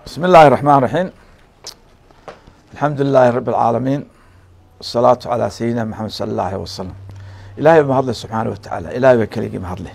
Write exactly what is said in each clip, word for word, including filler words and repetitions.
بسم الله الرحمن الرحيم. الحمد لله رب العالمين، والصلاة على سيدنا محمد صلى الله عليه وسلم. إلهي بمهضله سبحانه وتعالى، إلهي بكليقي مهضله.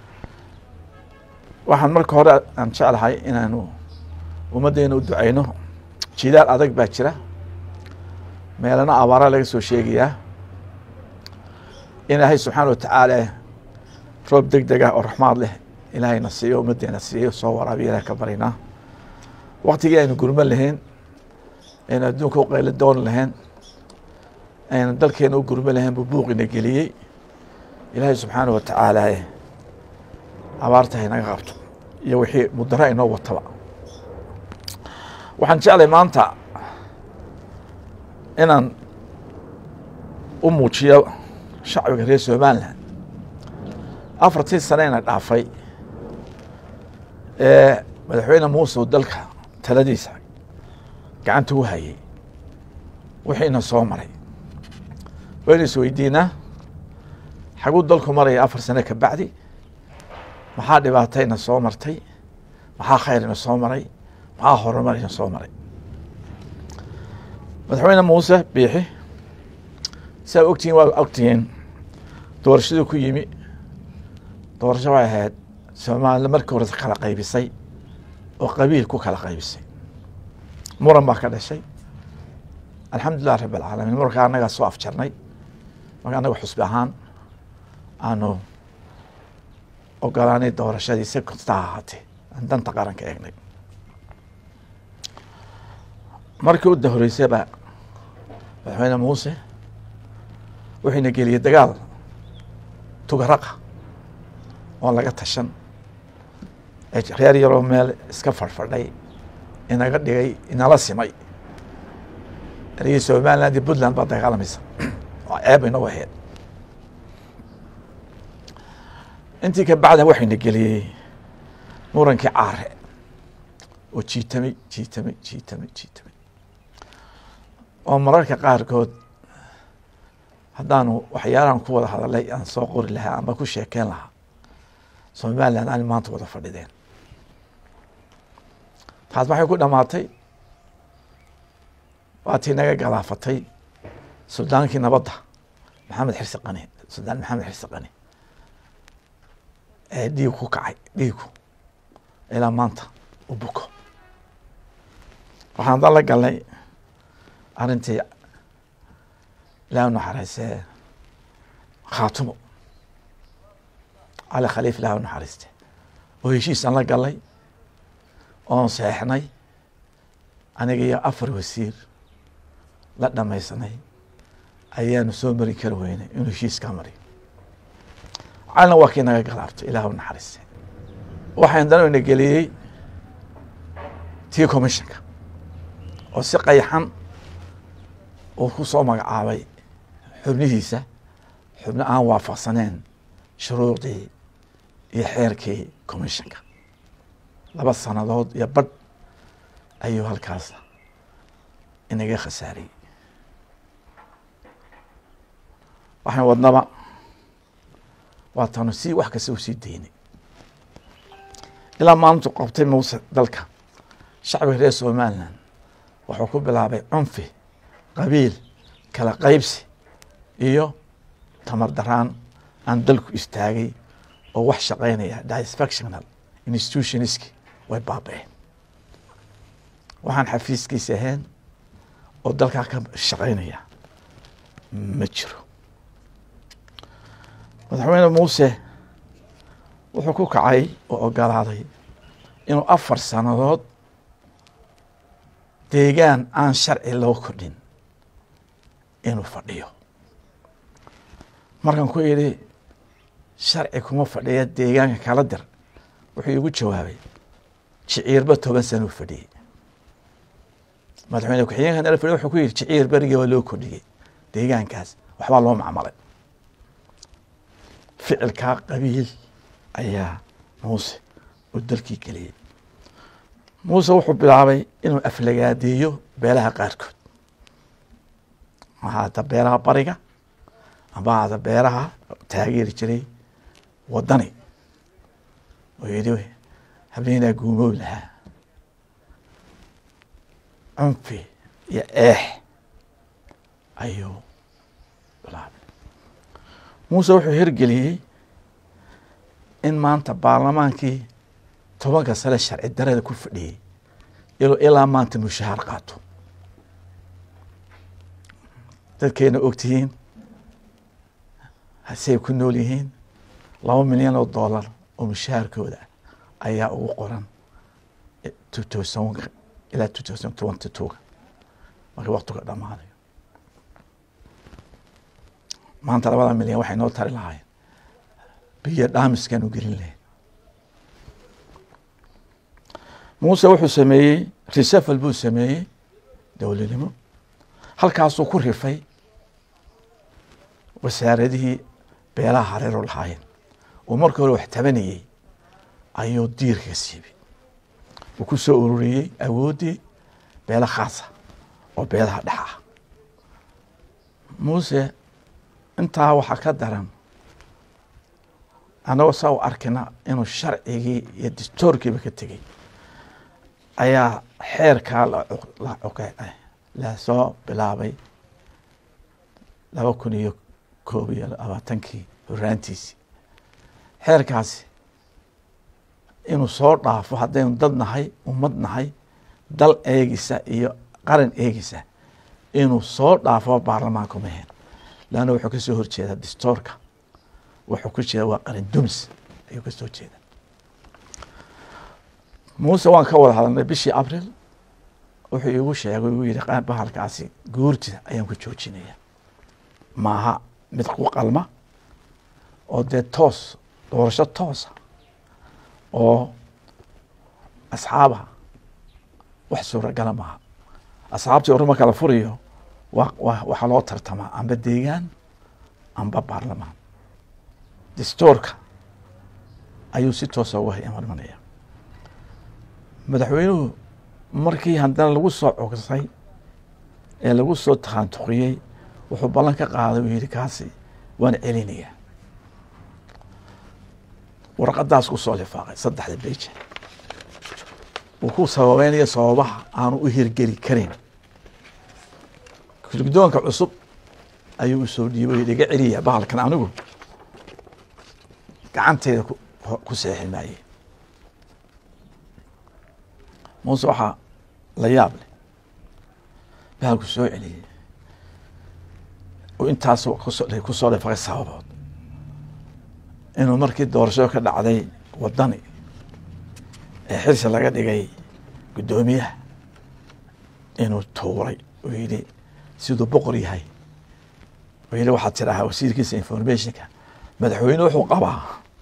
waxaan marka hore aan jeclahay inaanu ummaddeena u duceyno. jidaal adag baa jira, meelana abaara laga soo sheegayaa. ilaahay subxaana watacaala roob deg deg ah oo raxmaad leh ilaahayna siiyo, ummaddeena siiyo, soo waraabiyo ilaah ka barinaa. waqtigii aynu gurman lahayn, aynu adduunka u qaylo doon lahayn, aynu dalkeena u gurman lahayn buu buuqina geliyey. ilaahay subxaana watacaala abaarta haynaga qabto iyo wixii mudara inoo wataba. waxaan jeclay maanta inaan u muujiyo shacbiga reer somalilan afartii saneyna dhaafay ee madaxweyne muuse dalka taladiisa gacanta u hayay wixiina soo maray. waynu isweydiinaa xaguu dalku maraya afar sane ka bacdi, maxaa dhibaatayna soo martay, maxaa khayrina soo maray, maxaa horumarina soo maray. madaxweyne muuse biixi saa ogtihiin waa ogtihiin doorashadii ku yimi. doorasho way ahayd soomaalida markii hore kala qaybisay oo qabiil ku kala qaybisay, muran baa ka dhashay. alxamdulilah rab alcaalamiin, markaa annagaa soo afjarnay. marka annaga xusbi ahaan aanu ogolaanay doorashadii si kasta ha ahaatee aan danta qaranka eegnay. markii u dahoreysayba madaxweyne muuse wuxuuna geliyey dagaal tugaraqa oon laga tashan, reer yaroo meel iska fadhfadhay inaga dhigay, inala simay. erigii somaliland iyo puntland baa dagaalamaysa, waa ceeb inagu ahayd. intii ka bacda waxayna geliyey murankii caare oo jiitamay jiitamay jiitamay jiitamay oo mararka qaarkood haddaanu waxyaalahan ku wada hadalay aan soo qori lahaa ama ku sheekeen lahaa somaliland aan maanta wada fadhideen. taas waxay ku dhamaatay waatii naga galaafatay suldaankii nabadda maxamed xirsi qani, suldaan maxamed xirsi qani ee dhiig ku kacay, dhiigu ilaa maanta u buko. waxaan dan la galnay arrintii ilaah u naxariisee khaatumo cali khaliif ilaah u naxariiste oo heshiisaan la galnay oon seexnay aniga iyo afar wasiir la dhamaysanay ayaanu soo mari kari weynay inuu heshiiskaa mariyo. calina waa kii naga galaabto ilaah u naxariiste. waxaan danoyna geliyey tii commissionka oo si qayaxan uu ku soo magacaabay xubnihiisa, xubno aan waafaqsaneen shuruucdii iyo xeerkii commissionka. laba sannadood iyo badh ayuu halkaas inaga khasaariyey. waxaan wadnaba waa tanu si wax kasta u sii daynay ilaa maalintu qabtay muuse dalka. shacbiga reer somaliland wuxuu ku bilaabay cunfi, qabiil, kala qaybsi iyo tamar daraan aan dalku istaagay oo wax shaqaynaya dysfunctional institutionski way baaba-een. waxaan xafiiskiisa ahayn oo dalkaa ka shaqaynaya ma jiro. madaxweyne muuse wuxuu ku kacay oo ogolaaday inuu afar sannadood deegaan aan sharci loo kordhin inuu fadhiyo. markaan ku yidhi sharci kuma fadhiya deegaanka kala dir, wuxuu igu jawaabay jiciirba toban sana u fadhiyey. madaxweyne ku-xigeenka nala fadhiy wuxuu ku yidhi jiciir berigii waa loo kordhiyey, deegaankaas waxbaa loo macmalay. ficilkaa qabiil ayaa muuse uu dalkii geliyey. muuse wuxuu bilaabay inuu aflagaadeeyo beelaha qaarkood, mahaada beelaha bariga ama hada beelaha taageeri jiray wadani oo yidhi habeenaa guumoobi lahaa cunfi iyo eex ayuu bilaabay. muuse wuxuu hirgeliyey in maanta baarlamaankii tobanka sane sharci darada ku fadhiyey ilo ilaa maanta mushahaar qaato. dadkeena ogtihiin hasey ku nool yihiin laba milyan oo dollar oo mushaharkooda ayaa ugu qoran two thousand ilaa two thousand twenty two markii waqtiga dhamaanayo. maanta labada milyan waxay noo tari lahaayeen biyo dhaamiskan u gelin lahayn. muuse wuxuu sameeyey reshuffle buu sameeyey dowladnimo, halkaasuu ku rifay wasaaradihii beelaha hareero lahaayeen oo markii hore wax tabanayey ayuu diirka siibay. uu ku soo ururiyey awooddii beela khaasa oo beelaha dhex ah. muuse intaa waxaa ka daran annagoo saa u arkina inuu sharcigii iyo dastuurkiiba ka tegey ayaa xeerkaa la soo bilaabay laba kun iyo koob iyo labaatankii horaantiisii. xeerkaasi inuu soo dhaafo haddaynu dad nahay ummad nahay dal eegisa iyo qaran eegisa inuu soo dhaafo baarlamaanka ma ahayn, laanna wuxuu ka soo horjeedaa dastuurka, wuxuu ku jeeda waa qaran dumis ayuu ka soo jeeda. muuse waan ka wada hadalnay bishii abril, wuxuu iigu sheegay igu yidhi bahalkaasi guurtida ayaan ku joojinaya, maaha mid ku qalma oo dee toos doorasho toosa oo asxaaba wax suuragala maaha. asxaabtii hore marka la furiyo wa waxaa loo tartamaa amba deegaan amba baarlamaan. dastuurka ayuu si toosa uga imanaya. madaxweynuhu markii haddana lagu soo cogsay ee lagu soo takhaantuqiyey wuxuu ballan ka qaaday uu yidhi kaasi waan celinayaa. warqadaas ku soo lifaaqay saddexda beje uu ku sababeynaya sababaha aanu u hirgeli karin. guddoonka cusub ayuu usoo dhiibay iga celiya bahalkan anigu gacanteyda ku seexin maaye. muuse waxaa la yaab leh bahalku soo celiyey oo intaas ku soo dhifaqay sababood inuu markii doorashada ka dhacday wadani ee xilsi laga dhigay guddoomiyaha inuu tuuray oo yidhi siduu boqor yahay oo yidhi waxaad tidhahaa wasiirkiisa informationka madaxweyne wuxuu qabaa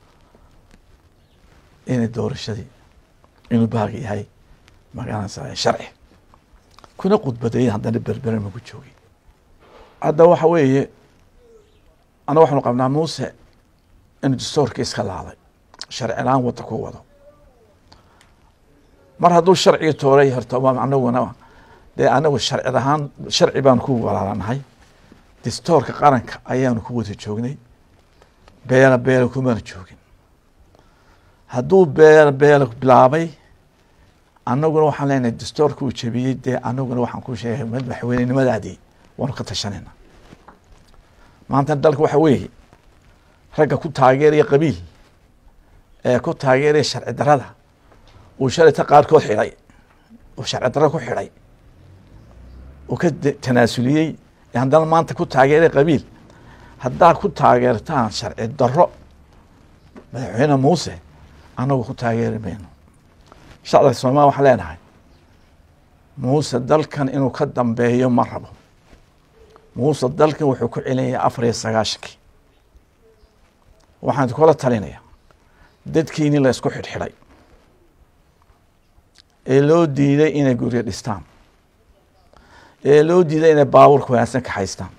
inay doorashadii inuu bahalka yahay magaranaysa sharci kuna khudbadeeyeen haddana berberan maku joogay. hadda waxa weeye annaga waxaanu qabnaa muuse inuu dastuurka iska laaday sharci la-aan wadda ku wado. mar hadduu sharcigi tooray horta anaguna dee anagu sharci ahaan sharci baanu ku walaalanahay, dastuurka qaranka ayaanu ku wada joognay, beela beela kumana joogin. hadduu beela beela bilaabay annaguna waxaan leenahay dastuurka uu jebiyey, dee annaguna waxaan ku sheegay madaxweynenimadaadii waanu ka tashanayna. maanta dalka waxa weeye ragga ku taageeraya qabiil ee ku taageeraya sharci darada uu shalayta qaarkood xidhay oo sharci darro ku xidhay uu ka tanaasuliyey ee haddana maanta ku taageeraya qabiil. haddaad ku taageertaan sharci darro madaxweyne muuse annagu ku taageeri mayno. shacabka soomaaliya waxaan leenahay muuse dalkan inuu ka dambeeyo ma rabo. muuse dalkan wuxuu ku celinaya afar iyo sagaashankii. waxaan kula talinaya dadkiini la isku xidhxidhay ee loo diiday inay guryo dhistaan, ee loo diiday inay baabuurka wanaagsan ka haystaan,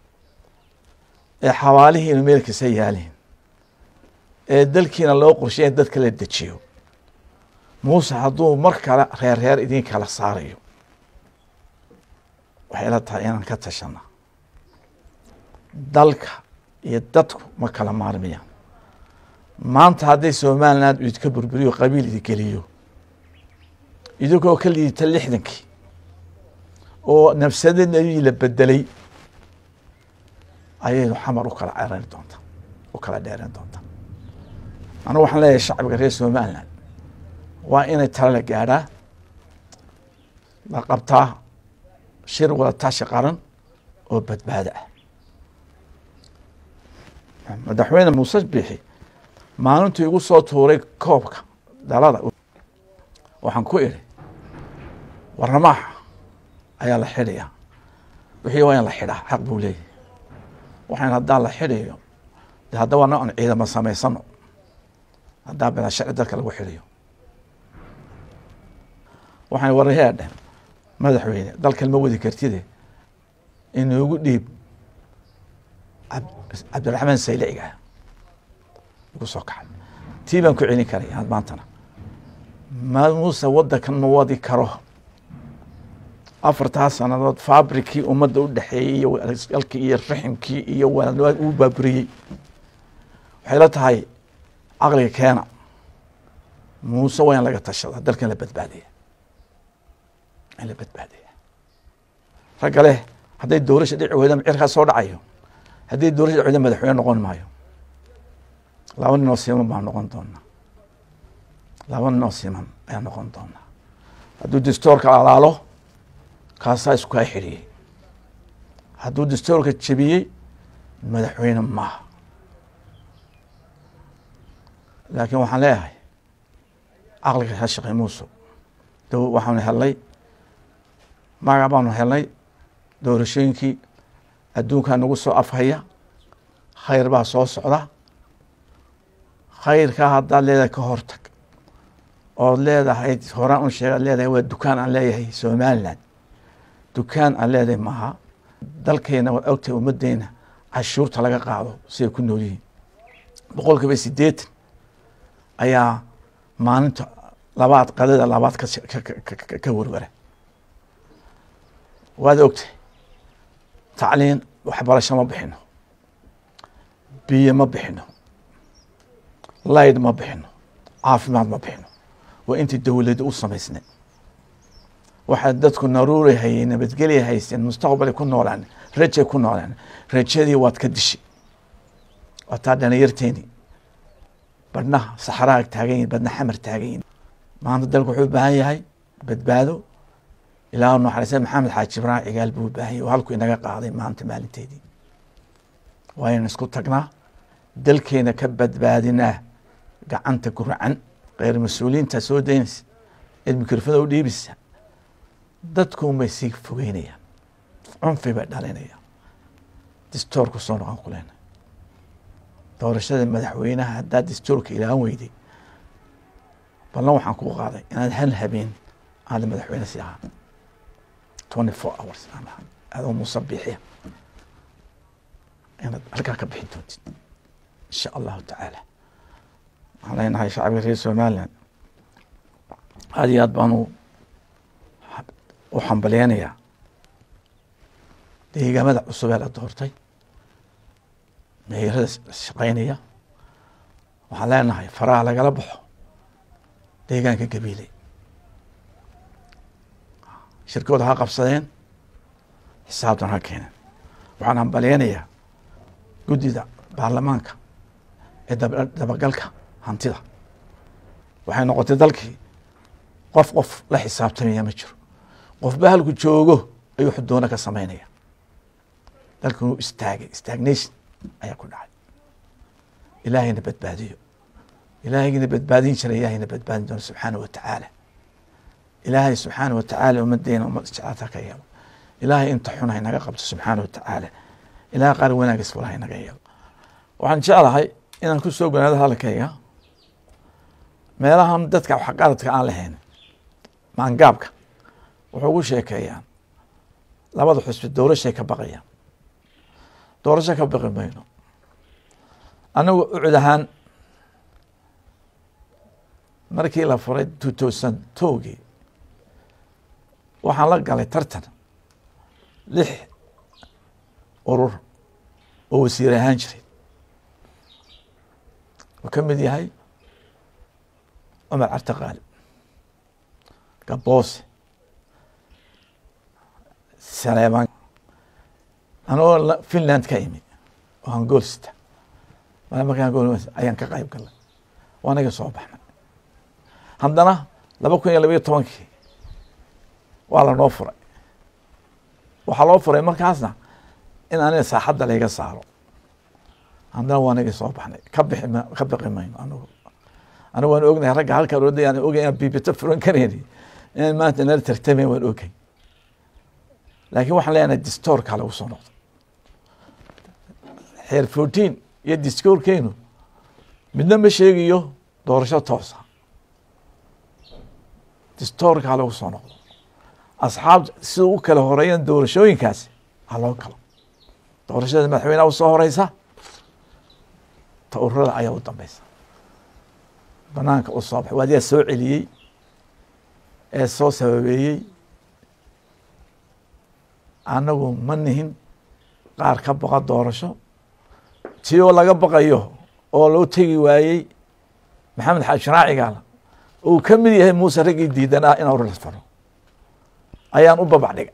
ee xawaalihii inu meel kasta yaaleen, ee dalkiina loo qorshay in dadka la dejiyo. muuse hadduu mar kale reer reer idin kala saarayo waxay ila tahay inaan ka tashana. dalka iyo dadku ma kala maarmayaan. maanta hadday somaliland uu idinka burburiyo qabiil idin geliyo idinkoo ka liidita lixdankii oo nafsadeenii la bedelay ayaynu xamar u kala ceeran doonta u kala dheeran doonta anigu waxaan leeyahay shacbiga reer Somaliland waa inay tala la gaadhaa la qabtaa shir wada tashi qaran oo badbaado ah madaxweyne Muuse Biixi maalintii ugu soo tuuray koobka dalada waxaan ku iri waramaha ayaa la xidhaya wixii waa in la xidhaa xaq buu leeyahay waxaan haddaan la xidhayo dee haddaba noocan ciidamo samaysano haddaan bilaa sharci dalka lagu xidhayo waxaan warahee dheh madaxweyne dalkan ma wadi kartide inuugu dhiib cabdiraxmaan Sayliciga ugu soo kaxay tii baan ku celin karay had maantana ma Muuse wadankan ma wadi karo afartaa sanadood fabrikii ummadda u dhaxeeyay iyo alkii iyo raximkii iyo walaal uu baaburiyay waxay la tahay aqliga keena Muuse waa in laga tashada dalkan la badbaadiya in la badbaadiya ragale hadday doorasho dhici weydo cirka soo dhacayo haddii doorasho dhici madaxweyne noqon maayo laba nin oo siman baan noqon doonaa laba nin oo siman ayaan noqon doonaa hadduu dastuurka alaalo kaasaa isku kaa xiriyey hadduu dastuurka jebiyey madaxweyne maaha laakiin waxaan leeyahay caqliga ha shaqey Muuse dow waxaanu helnay magac baanu helnay doorashooyinkii adduunkaa nagu soo afhaya khayr baa soo socda khayrkaa haddaad leedahay ka hortag ood leedahay horaan un sheegaad leedahay waa dukaan aan leeyahay Somaliland dukaan aan leedahay maaha dalkeena waad ogtahay ummaddeena cashuurta laga qaado siday ku nool yihiin boqolkiiba siddeetan ayaa maalinta labaad qadada labaad ka ka warwara waad ogtahay tacliin waxbarasho ma bixino biyo ma bixino layd ma bixino caafimaad ma bixino waa intii dowladda u samaysnay waxaa dadku naruuri hayay nabadgelya haysteen mustaqbalay ku noolaan rajay ku noolaan rajadii waad ka dishay waataa dhalinyarteeni badhnaha saxaraag taagan yihin badhna xamar taagan yihin maanta dalku wuxuu u baahan yahay badbaado ilaa naxariista maxamed xaaji ibraahim cigaal buu u baahan yahay oo halku inaga qaaday maanta maalinteedii waa inaan isku tagnaa dalkeena ka badbaadinaa gacanta gurcan غير مسؤولينta soo daynaysa ee mikrofada u dhiibisa dadku ma sii fogeynaya cunfi ba dhalinaya dastuurku soo noqon kuleena doorashada madaxweynaha hadda dastuurka ilaahan weyday ballan waxaan ku qaaday inaad hal habeen aad madaxweyne si ahaa twenty-four hours ama adoo Muuse Biixi inaad halkaa ka bixin doontid insha allahu tacaala علينا هاي شعب غير Somaliland هذه أدبانو وحنبليانية دي جامد عصبة على الدورتي مهيرة الشقينية وحلينا هاي فرع على قلبه دي كان كقبيلي شركة ها قبصين حسابنا هكينا وحنبليانية قدي ده برلمانك دبقلك hantida waxay noqotay dalkii qof qof la xisaabtamaya ma jiro qof bahalku joogo ayuu xudoona ka sameynaya dalku uu istaagay stagnation ayaa ku dhacay ilaahayna badbaadiyo ilaahayna badbaadin jiray ilaahayna badbaadin doona subxaanahu wa tacaala ilaahay subxaanahu wa tacaala ummaddeena ummad jeclaata ka yeelo ilaahay inta xun hay naga qabto subxaanahu wa tacaala ilaahay qaar wanaag isfula hay naga yeelo waxaan jeclahay inaan ku soo ganaado halkayga meelahan dadka waxqaradka aan lahayn maangaabka wuxuu ugu sheekeeyaan labada xusbi doorashay ka baqayaan doorasho ka baqi mayno anagu ucud ahaan markii la furay two thousand two-gii waxaan la galay tartan lix urur oo wasiir ahaan jiray oo ka mid yahay عمر عرتقال قبوس سليمان أنا والله فنلاند كايمي وهنقول ستة ما ما كان أقول أيان كقايب كله وأنا جالس صباحنا عندنا لبكون يلا بيت طبنكي وعلى نوفر وحلوفر مركزنا إن أنا ساحد على جالس صاروا عندنا وأنا جالس صباحنا كبح ما كبح قيمين أنا أنا وأنا أقول رجع هالك ردي يعني أقول أنا بيتفرن كريدي إن ما تنال ترتمي والأوكي لكن واحد لنا الدستور على وصنط حير فوتين يدستور كينو من لما شيء دورشة توصى دستور على وصنط أصحاب سوق كالهوريين دورشوين كاس على وكلا دورشة المحوين أو صهريسة تقرر أيه وطبيسة بنانك الصبح وهذه السوء علي الصوص سببي anagu ma nihin qaar ka baqa doorasho tii oo laga baqayo oo loo tegi waayey maxamed xaaji raacigaala uu ka mid yahay muuse raggii diidanaa in uu rasfaro ayaan u babac dhigay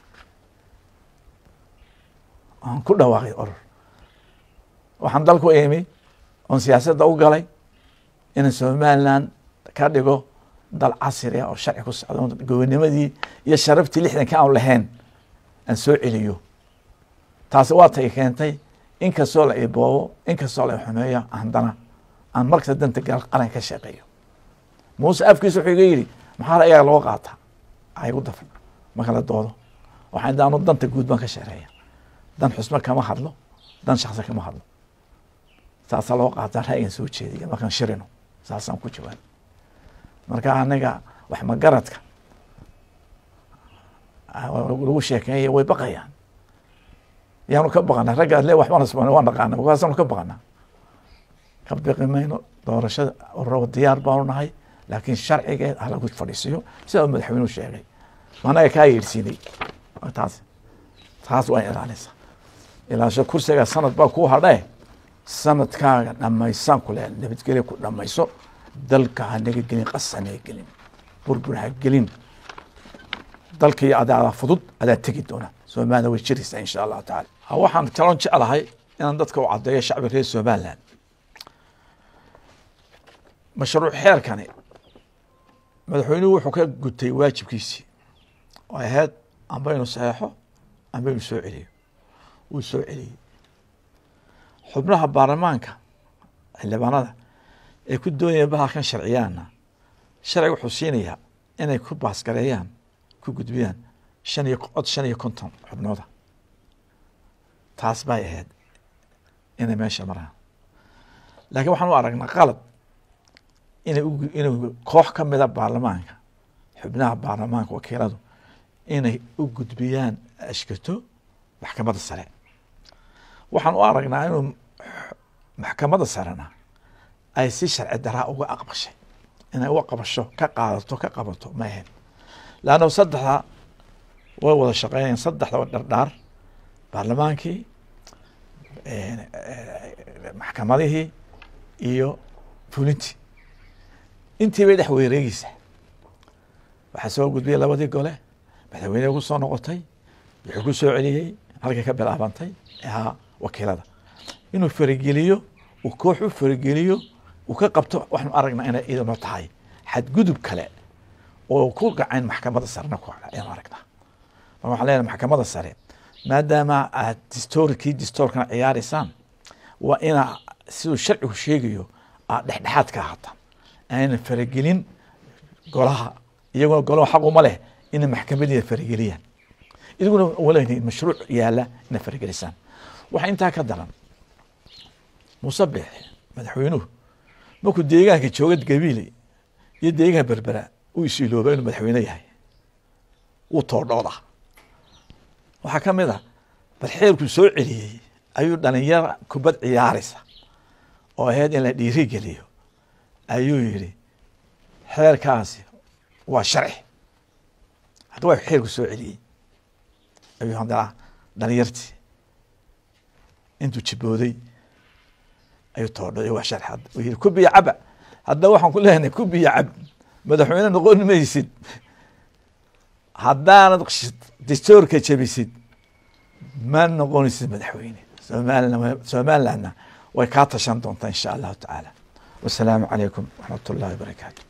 aan ku dhawaaqay oror waxaan dalku eemi oon siyaasadda u galay in Somaliland ka dhigo dal casri ah oo sharci ku socdo gobonimadii iyo sharaftii lixdanka aan lahayn aan soo celiyo taasi waa tay keentay in kastoo la iiboobo in kastoo la xumeeyo handana aan markasta danta gal qaran ka shaqeeyo muuse afkiisu wuxuu iga yiri maxaa ayaga loo qaataa ay u dafan ma kala doodo waxaan daano danta guud baan ka shaqeeyaa dan xusma kama hadlo dan shakhsi kama hadlo saasa loo qaataa ra'yin soo jeediyo markaan shirino saasaan ku jawaab marka anaga wax ma garadka lagu sheekeeyay way baqayaan yaanu ka baqana ragga le wax baan ismaan waan dhaqaana waxaanu ka baqana ka baqi mayno doorashada oo diyaar baan nahay laakiin sharciga ah lagu fadhiisiyo sida madaxweynuhu sheegay maana ka yeersiinay taas taas waa ilaalinaysa ilaa shan kursiga sanad baa ku hadhay sanadkaaga dhamaysan ku leeyahay nabadgelyo ku dhamayso dalka hanaga gelin qasanay gelin burbur ha gelin dalkii adaa fudud adaa tegi doona Soomaaliya way jiraysaa insha Allah taala waxaan talon jecelahay inaan dadka u cadeeyo shacabka reer Soomaaliland mashruuc xeerkani madaxweynuhu wuxuu ka gutay waajibkiisii oo ahayd amba inuu saxeexo amba inuu soo celiyo uu soo celiyey xubnaha baarlamaanka xildhibaanada ee ku doonaya bahalkan sharciyaana sharciga wuxuu siinayaa inay ku baasgareeyaan ku gudbiyaan shan iyo cod shan iyo konton xubnooda taas bay ahayd inay meesha maraan laakiin waxaan u aragnaa qalad inay inay koox ka mida baarlamaanka xubnaha baarlamaanka wakiiladu inay u gudbiyaan ashkato maxkamadda sare waxaan u aragnaa inuu maxkamadda sarena ay si sharci daraa uga aqbashay inay u qabasho ka qaadato ka qabato ma ahayn laanna saddexda way wada shaqeeyeen saddexda dhardhaar baarlamaankii maxkamadihii iyo fulintii intii bay dhex weereegaysaa waxaa soo gudbiyay labadii gole madaxweyne ku soo noqotay wuxuu ku soo celiyey halkay ka bilaabantay ahaa wakiilada inuu farigeliyo uu koox u farigeliyo uu ka qabto waxaanu aragnaa inay idinoo tahay xadgudub kale oo ku gacan maxkamadda sarena ku ayaan aragnaa marka waxaan leenahay maxkamadda sare maadaama aad distoorkii distoorkana ciyaaraysaan waa inaa siduu sharcigu sheegayo aad dhexdhexaad ka ahaataan ayna faragelin golaha iyagoo golaha xaq uma leh inay maxkamadda farageliyaan idiguna walaynay mashruuc yaala inay faragelisaan waxa intaa ka daran musabix madaxweynuhu markuu deegaanka joogad gabiile iyo deegaanka berbera uu isiilooba inuu madaxweyne yahay uu toordhooda waxaa ka mid ah bal xeerkuu soo celiyey ayuu dhalinyaro kubad ciyaaraysa oo ahayd in la dhiiri geliyo ayuu yidhi xeerkaasi waa sharci hadda waa xeerku soo celiyey ayuu haddana dhalinyartii intuu jibooday ayuu toordhay waa sharci uu yidhi ku biyo caba hadda waxaan ku leenahay ku biyo cab madaxweyne noqon maysid haddaanad dastuurka jabisid ma noqonaysid madaxweyne. Somaliland Somalilandna way kaa tashan doontaa insha allahu tacaala. Wasalaamu calaykum waraxmatullahi wabarakaatu.